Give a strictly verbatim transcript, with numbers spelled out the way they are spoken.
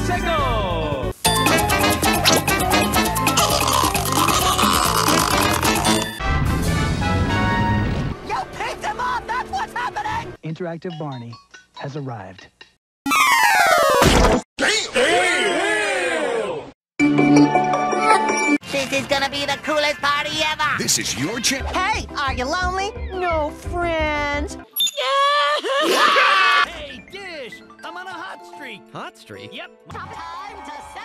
Seco! You picked him up! That's what's happening! Interactive Barney has arrived. This is gonna be the coolest party ever! This is your chance. Hey, are you lonely? No friends? Hey, Dish! I'm on a hot streak. Hot streak? Yep. Time to